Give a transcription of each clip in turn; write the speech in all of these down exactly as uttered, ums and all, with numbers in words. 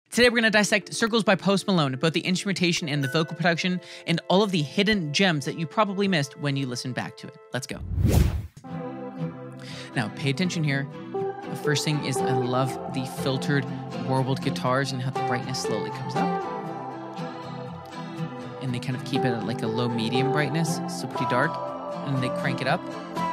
Today we're going to dissect Circles by Post Malone, both the instrumentation and the vocal production, and all of the hidden gems that you probably missed when you listen back to it. Let's go. Now, pay attention here. The first thing is I love the filtered, warbled guitars and how the brightness slowly comes up. And they kind of keep it at like a low-medium brightness, so pretty dark, and they crank it up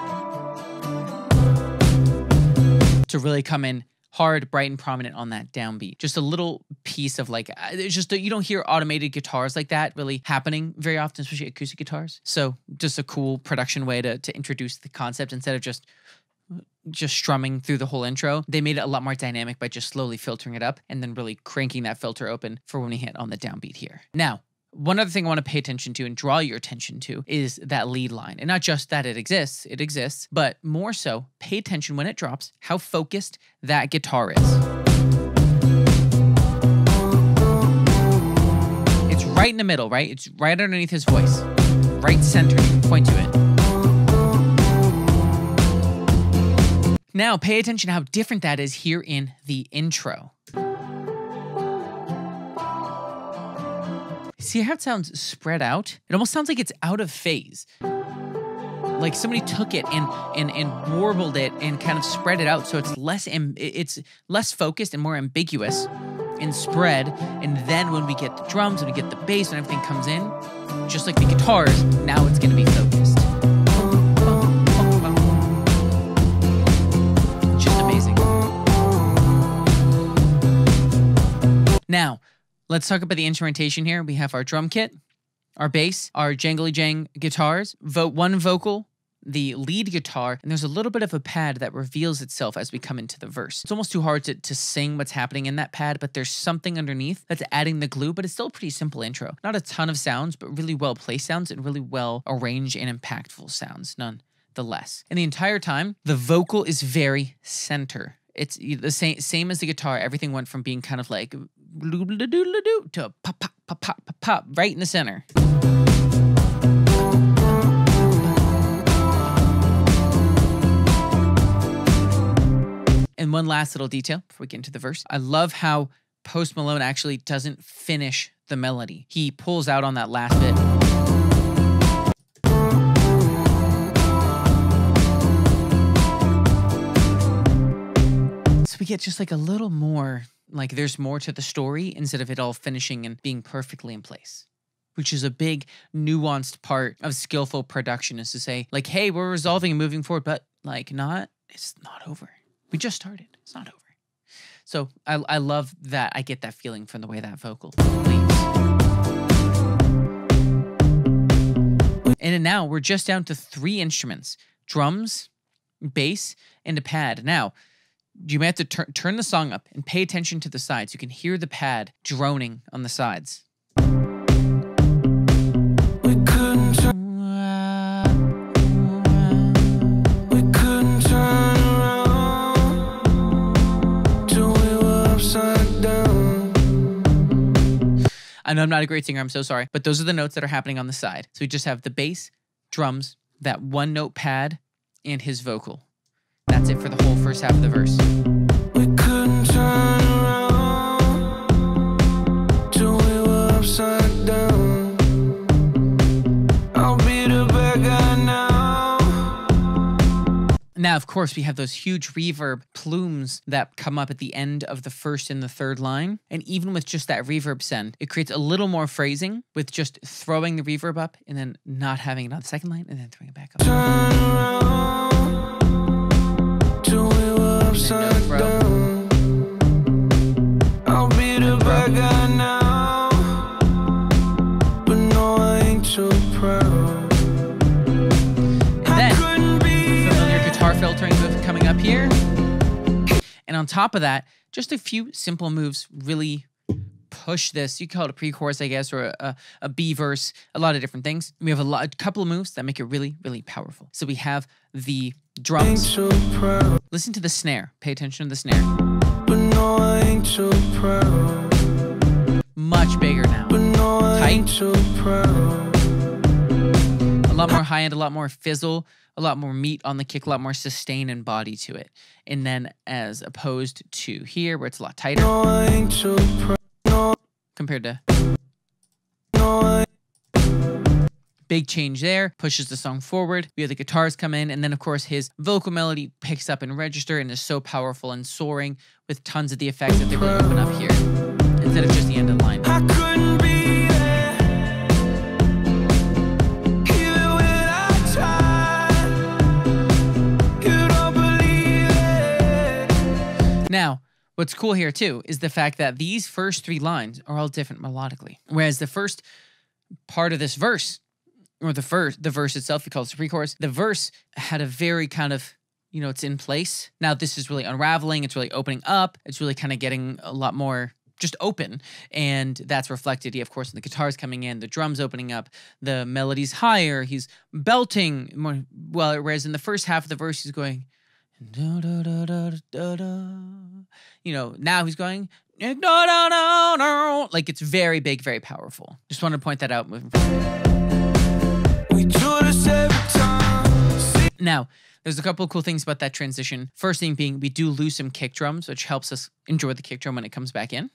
to really come in hard, bright, and prominent on that downbeat. Just a little piece of like, it's just that you don't hear automated guitars like that really happening very often, especially acoustic guitars. So just a cool production way to, to introduce the concept instead of just, just strumming through the whole intro. They made it a lot more dynamic by just slowly filtering it up and then really cranking that filter open for when we hit on the downbeat here. Now, one other thing I want to pay attention to and draw your attention to is that lead line. And not just that it exists, it exists, but more so, pay attention when it drops, how focused that guitar is. It's right in the middle, right? It's right underneath his voice. Right center, you can point to it. Now, pay attention how different that is here in the intro. See how it sounds spread out? It almost sounds like it's out of phase. Like somebody took it and and and warbled it and kind of spread it out so it's less it's less focused and more ambiguous and spread. And then when we get the drums and we get the bass and everything comes in, just like the guitars, now it's going to be focused. Just amazing. Now, let's talk about the instrumentation here. We have our drum kit, our bass, our jangly jang guitars, vo one vocal, the lead guitar, and there's a little bit of a pad that reveals itself as we come into the verse. It's almost too hard to, to sing what's happening in that pad, but there's something underneath that's adding the glue, but it's still a pretty simple intro. Not a ton of sounds, but really well-placed sounds and really well-arranged and impactful sounds, nonetheless. And the entire time, the vocal is very center. It's the same, same as the guitar. Everything went from being kind of like doodle-a-doodle-a-doo to pop, pop, pop, pop, pop, pop, right in the center. And one last little detail before we get into the verse. I love how Post Malone actually doesn't finish the melody. He pulls out on that last bit. So we get just like a little more, like there's more to the story instead of it all finishing and being perfectly in place, which is a big nuanced part of skillful production, is to say like, hey, we're resolving and moving forward, but like not, it's not over. We just started, it's not over. So I, I love that. I get that feeling from the way that vocal leads. And then now we're just down to three instruments: drums, bass, and a pad. Now, you may have to tur turn the song up and pay attention to the sides. You can hear the pad droning on the sides. We couldn't turn, we couldn't turn around till we were upside down. I know I'm not a great singer, I'm so sorry, but those are the notes that are happening on the side. So we just have the bass, drums, that one note pad, and his vocal. That's it for the whole first half of the verse. We couldn't turn around till we were upside down. I'll be the bad guy now. Now, of course, we have those huge reverb plumes that come up at the end of the first and the third line. And even with just that reverb send, it creates a little more phrasing with just throwing the reverb up and then not having it on the second line and then throwing it back up. Turn around. Upside down. I'll be the bad guy now, but no, I ain't so proud. And then familiar guitar filtering coming up here, and on top of that, just a few simple moves really push this. You call it a pre-chorus, I guess, or a, a, a B verse, a lot of different things. We have a, lot, a couple of moves that make it really, really powerful. So we have the drums. So listen to the snare. Pay attention to the snare. But no, I ain't so proud. Much bigger now. But no, I Tight. Ain't so proud. A lot more high end, a lot more fizzle, a lot more meat on the kick, a lot more sustain and body to it. And then as opposed to here, where it's a lot tighter. No, I ain't so proud. compared to... Big change there, pushes the song forward. We have the guitars come in, and then of course his vocal melody picks up in register and is so powerful and soaring with tons of the effects that they really open up here, instead of just the end of the line. I couldn't be there, even when I tried. You don't believe it. Now, what's cool here too is the fact that these first three lines are all different melodically, whereas the first part of this verse, or the first, the verse itself, we call it the pre-chorus, the verse had a very kind of, you know, it's in place. Now this is really unraveling, it's really opening up, it's really kind of getting a lot more just open, and that's reflected, yeah, of course, in the guitars coming in, the drums opening up, the melody's higher, he's belting more, well, whereas in the first half of the verse he's going, da, da, da, da, da, da. You know, now he's going, da, da, da, da. Like it's very big, very powerful. Just wanted to point that out moving forward. Now, there's a couple of cool things about that transition. First thing being, we do lose some kick drums, which helps us enjoy the kick drum when it comes back in.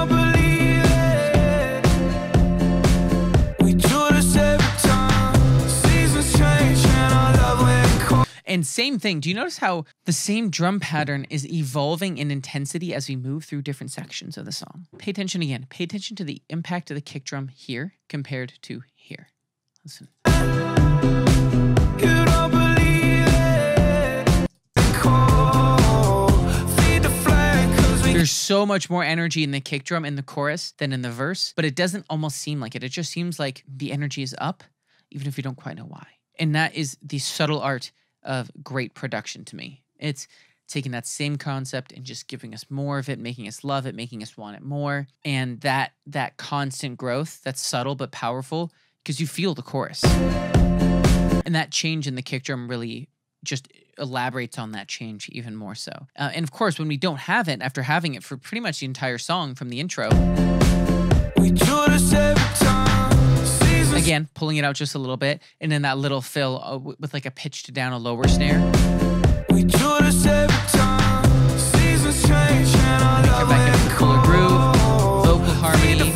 And same thing, do you notice how the same drum pattern is evolving in intensity as we move through different sections of the song? Pay attention again. Pay attention to the impact of the kick drum here compared to here. Listen. You don't believe it. Feed the flag, 'cause we... There's so much more energy in the kick drum in the chorus than in the verse, but it doesn't almost seem like it. It just seems like the energy is up, even if you don't quite know why. And that is the subtle art of great production to me. It's taking that same concept and just giving us more of it, making us love it, making us want it more. And that that constant growth, that's subtle but powerful, because you feel the chorus. And that change in the kick drum really just elaborates on that change even more so. Uh, and of course, when we don't have it, after having it for pretty much the entire song from the intro, we do this every time. Seasons. Again, pulling it out just a little bit, and then that little fill uh, with like a pitched down, a lower snare. We do this every time. Seasons change and I love it. Back into a cooler groove, vocal harmony.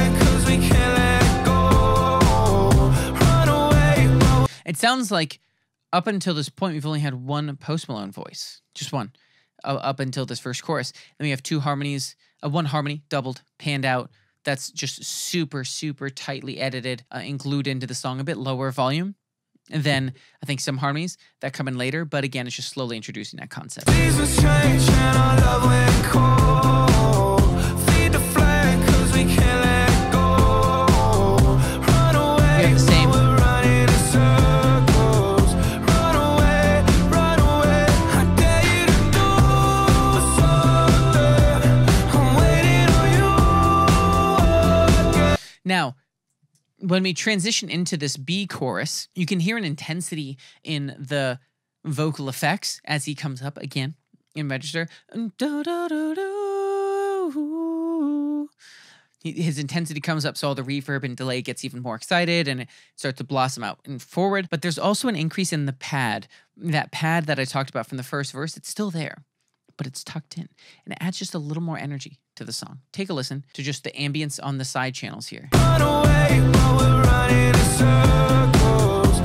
It sounds like up until this point, we've only had one Post Malone voice. Just one. Uh, up until this first chorus. Then we have two harmonies, uh, one harmony, doubled, panned out. That's just super, super tightly edited uh, and glued into the song, a bit lower volume. And then I think some harmonies that come in later, but again, it's just slowly introducing that concept. Seasons change and I love when cold. Feed the flag 'cause we can't let go. Run away. We have the same. Now, when we transition into this B chorus, you can hear an intensity in the vocal effects as he comes up again in register. His intensity comes up, so all the reverb and delay gets even more excited, and it starts to blossom out and forward. But there's also an increase in the pad. That pad that I talked about from the first verse, it's still there, but it's tucked in, and it adds just a little more energy to the song. Take a listen to just the ambience on the side channels here. Run away while we're running in circles.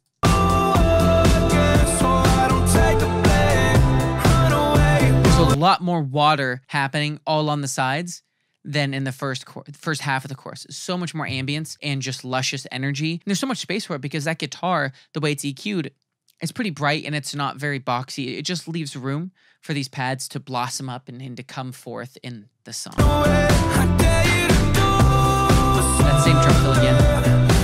There's a lot more water happening all on the sides than in the first first half of the chorus. So much more ambience and just luscious energy. And there's so much space for it because that guitar, the way it's E Q'd, it's pretty bright and it's not very boxy. It just leaves room for these pads to blossom up and, and to come forth in the song. That same drum fill again.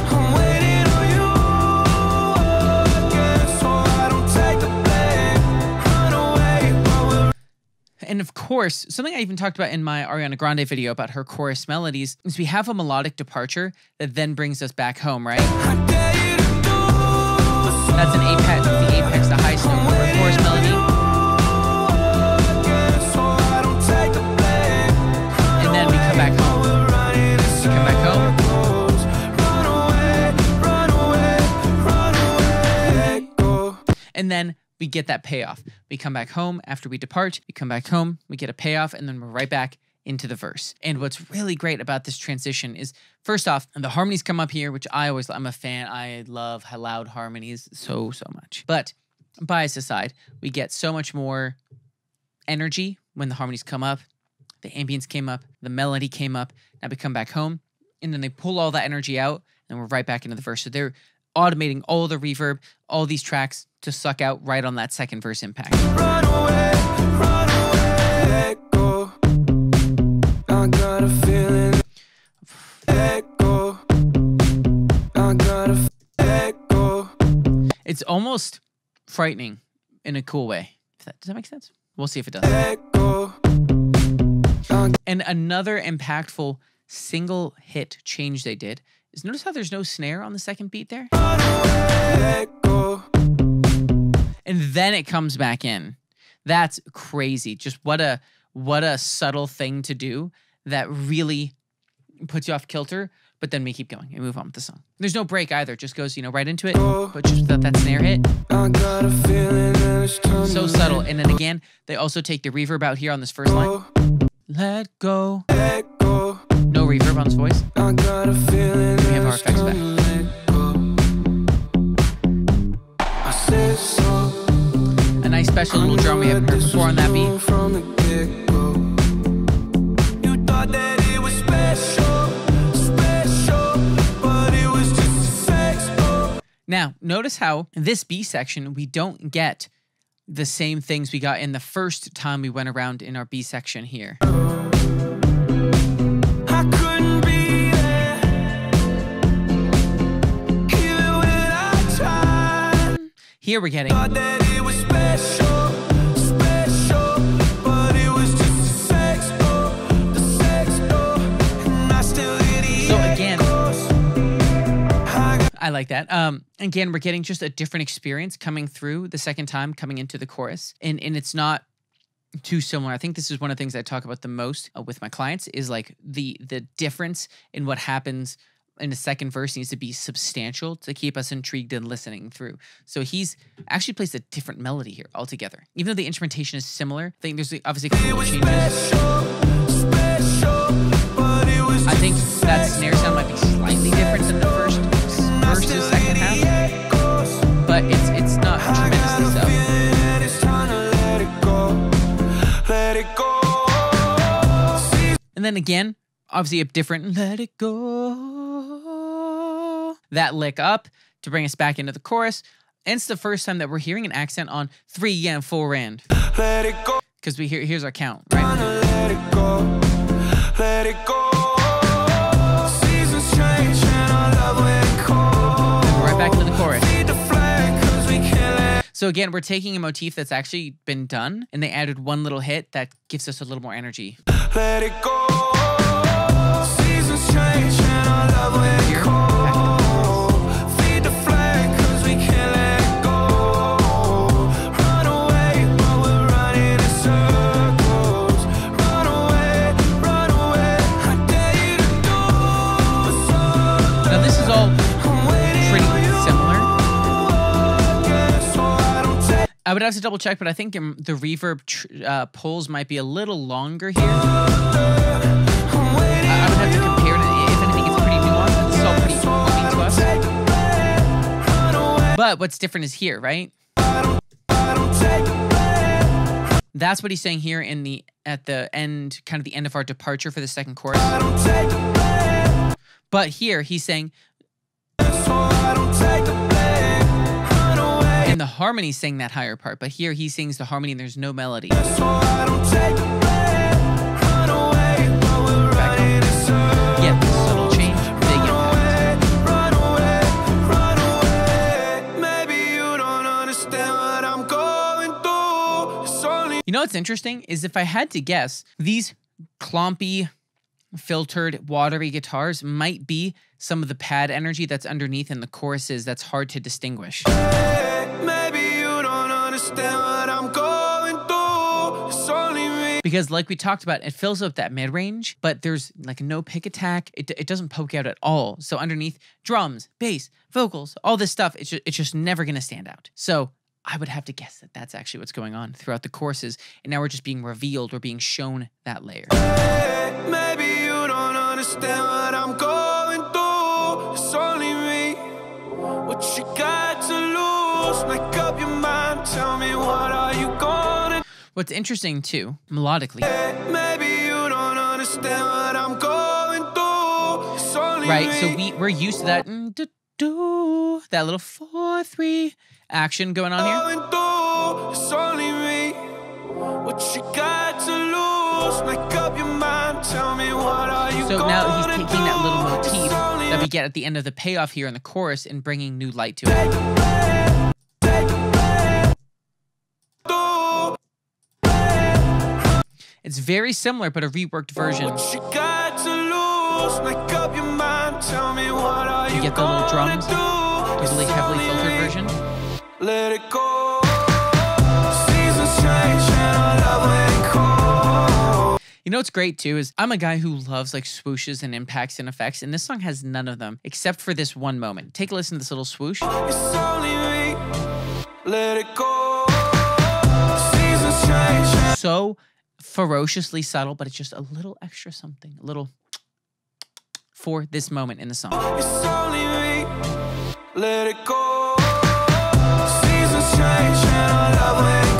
And of course, something I even talked about in my Ariana Grande video about her chorus melodies is we have a melodic departure that then brings us back home, right? That's an apex, the apex, the highest note of her chorus melody. And then we come back home. We come back home. And then we get that payoff. We come back home after we depart. We come back home. We get a payoff, and then we're right back into the verse. And what's really great about this transition is, first off, the harmonies come up here, which I always, I'm a fan. I love loud harmonies so, so much. But bias aside, we get so much more energy when the harmonies come up. The ambience came up, the melody came up. Now we come back home, and then they pull all that energy out, and we're right back into the verse. So they're automating all the reverb, all these tracks to suck out right on that second verse impact. Run away, run away, let go. I got a feeling. Let go. I got a let go. It's almost frightening in a cool way. Does that, does that make sense? We'll see if it does. Let go. And another impactful single hit change they did is, notice how there's no snare on the second beat there? Let go. And then it comes back in. That's crazy. Just what a what a subtle thing to do that really puts you off kilter, but then we keep going and move on with the song. There's no break either. It just goes, you know, right into it, but just without that snare hit. I got a feeling that it's time So to subtle. And then again, they also take the reverb out here on this first line. Let go. let go. No reverb on his voice. I got a feeling We have that our it's effects time back. to let go. I said so. A nice special little drum we haven't heard before on that beat. From the get-go. You thought that it was special, special, but it was just a sex go. Now, notice how in this B section, we don't get the same things we got in the first time we went around in our B section here. I couldn't be there, even when I tried. Here we're getting Thought that it was special, special, but it was just a sex go, the sex go, and I still hear the So again, echoes. I got I like that. Um, again, we're getting just a different experience coming through the second time, coming into the chorus. And, and it's not too similar. I think this is one of the things I talk about the most uh, with my clients is like the the difference in what happens in the second verse needs to be substantial to keep us intrigued and listening through. So he's actually plays a different melody here altogether. Even though the instrumentation is similar, I think there's obviously a couple it of was changes. special, special, but it was I think just a that sex snare sound might be slightly different than the first verse to the second half, but it's it's not tremendously so. And then again, obviously a different let it go. That lick up to bring us back into the chorus. And it's the first time that we're hearing an accent on three and four and. Let it go, Because we hear here's our count, right? let it go, let it go. Seasons change and I love when it cold. And we're right back into the chorus. Feed the flag 'cause we can't let So again, we're taking a motif that's actually been done, and they added one little hit that gives us a little more energy. let it go. Seasons change and I love when it Here, cold. back into the chorus. Feed the flag 'cause we can't let it go. Run away, but we're running in circles. Run away, run away. I dare you to do so. Now this is all I'm waiting pretty on you similar. again, so I don't take I would have to double check, but I think um, the reverb tr uh, pulls might be a little longer here. I'm waiting I I would have to compare it. If anything, it's pretty nuanced. It's all pretty clean to us. run away. But what's different is here, right? I don't take the blame. That's what he's saying here in the at the end, kind of the end of our departure for the second chorus. I don't take the blame. But here he's saying, So I don't take the blame. Run away. and the harmony sing that higher part. But here he sings the harmony and there's no melody. So I don't take the blame. Run away, but we're Back running in circles. Yeah, subtle change, big Run impact. away, run away, run away. Maybe you don't understand what I'm going through. It's only You know what's interesting is if I had to guess, these clompy, filtered, watery guitars might be some of the pad energy that's underneath in the choruses that's hard to distinguish. maybe you don't understand what I'm going through. It's only me. Because like we talked about, it fills up that mid-range, but there's like no pick attack. It, it doesn't poke out at all. So underneath drums, bass, vocals, all this stuff, it's just, it's just never going to stand out. So I would have to guess that that's actually what's going on throughout the courses. And now we're just being revealed. We're being shown that layer. Hey, maybe you don't understand what I'm going through. It's only me. What you got to lose? Make up your mind. Tell me, what are you gonna do? What's interesting too, melodically. Hey, maybe you don't understand what I'm going through. It's only right, me. so we, we're used to that, mm, do, do, that little four three action going on here. Going through. It's only me. What you got to lose? Make up your mind. Tell me, what are you So gonna now he's taking do? that little motif It's only that we get at the end of the payoff here in the chorus and bringing new light to it. Take a breath, take a breath, do. It's very similar, but a reworked version. What you got to lose? Make up your mind. Tell me, what are you You get the little gonna drums, do? the really It's heavily only filtered me. version. Let it go. Seasons change and our love ain't cold. You know what's great too is I'm a guy who loves like swooshes and impacts and effects, and this song has none of them except for this one moment. Take a listen to this little swoosh. It's only me. Let it go. Seasons change. So ferociously subtle, but it's just a little extra something, a little for this moment in the song. It's only me. Let it go. Seasons change and our love ain't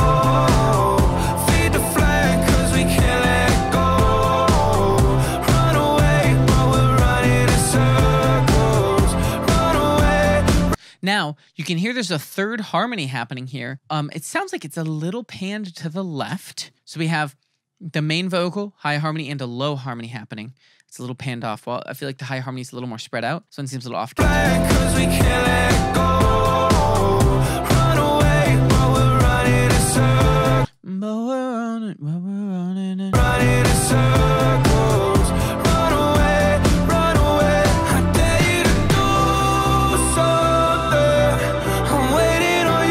cold. Feed the flame 'cause we can't let it go. Run away, but we're running in circles. Run away. Now, you can hear there's a third harmony happening here. Um, it sounds like it's a little panned to the left. So we have the main vocal, high harmony, and a low harmony happening. It's a little panned off. Well, I feel like the high harmony is a little more spread out. So it seems a little off. Flame 'cause we can't let it go. Run away, but we're running in circles. But we're running, but we're running in. Running in circles. Run away, run away. I dare you to do something. I'm waiting on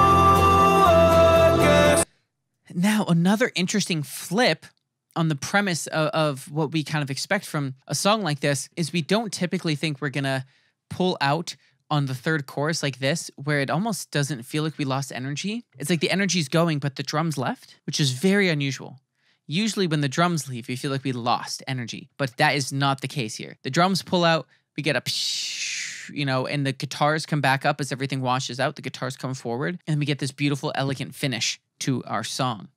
you, I guess. Now, another interesting flip on the premise of, of what we kind of expect from a song like this is we don't typically think we're going to pull out on the third chorus like this, where it almost doesn't feel like we lost energy. It's like the energy's going, but the drums left, which is very unusual. Usually when the drums leave, we feel like we lost energy, but that is not the case here. The drums pull out, we get a psh, you know, and the guitars come back up as everything washes out. The guitars come forward, and we get this beautiful, elegant finish to our song.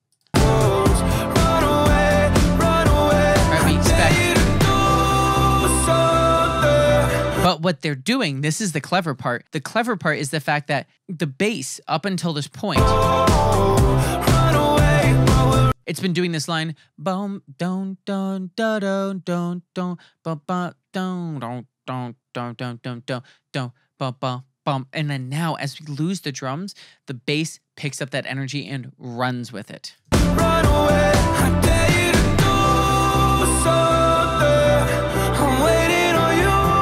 Run away, run away. Right, we expect. I dare you to do something. But what they're doing, this is the clever part. The clever part is the fact that the bass, up until this point, Run away, but we're it's been doing this line, boom, don, don, da, don, don, don, ba, ba, don, don, don, don, don, don, don, don, ba, ba, bum. And then now, as we lose the drums, the bass picks up that energy and runs with it. run away. I dare you to do something. I'm waiting on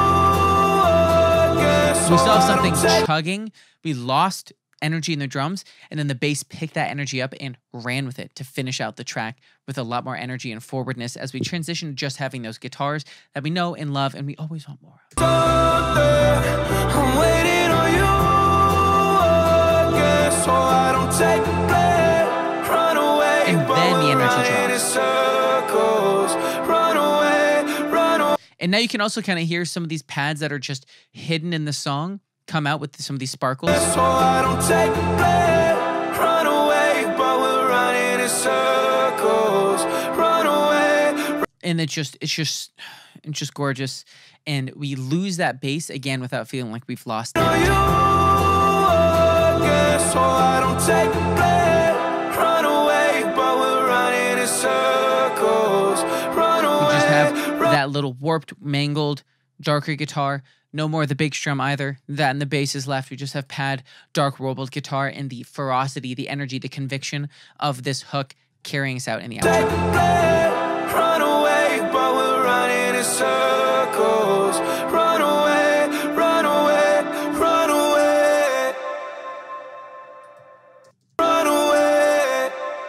you, I guess. We still have I something don't take- chugging. We lost energy in the drums, and then the bass picked that energy up and ran with it to finish out the track with a lot more energy and forwardness as we transition to just having those guitars that we know and love and we always want more of. I'm waiting on you, I guess. So I don't take the blame. Run away, And but then the we're energy running in drops. circles. Run away, run away. And now you can also kind of hear some of these pads that are just hidden in the song come out with some of these sparkles. So I don't take the blame. Run away, but we're running in circles. Run away. And it's just it's just it's just gorgeous. And we lose that bass again without feeling like we've lost it. On you, I guess. So I don't take the blame. Run away, but we're running in circles. Run away. We just have that little warped, mangled, darker guitar. No more of the big strum either. That and the bass is left. We just have pad, dark, rolled guitar, and the ferocity, the energy, the conviction of this hook carrying us out in the Take outro. the blame. Run away, but we're running in circles. Run away, run away, run away. Run away.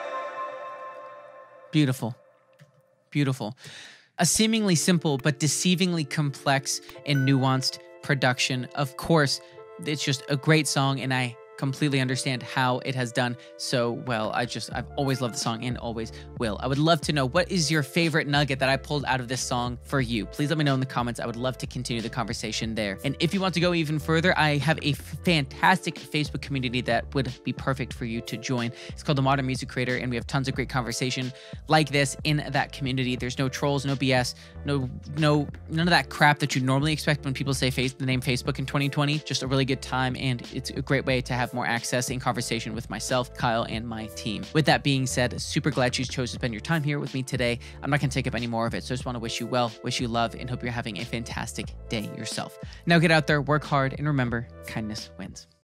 Beautiful. Beautiful. A seemingly simple but deceivingly complex and nuanced production. Of course, it's just a great song, and I completely understand how it has done so well. I just, I've always loved the song and always will. I would love to know, what is your favorite nugget that I pulled out of this song for you? Please let me know in the comments. I would love to continue the conversation there. And if you want to go even further, I have a fantastic Facebook community that would be perfect for you to join. It's called The Modern Music Creator, and we have tons of great conversation like this in that community. There's no trolls, no B S, no, no, none of that crap that you normally expect when people say face, the name Facebook in twenty twenty. Just a really good time, and it's a great way to have more access in conversation with myself, Kyle, and my team. With that being said, super glad you chose to spend your time here with me today. I'm not going to take up any more of it, so I just want to wish you well, wish you love, and hope you're having a fantastic day yourself. Now get out there, work hard, and remember, kindness wins.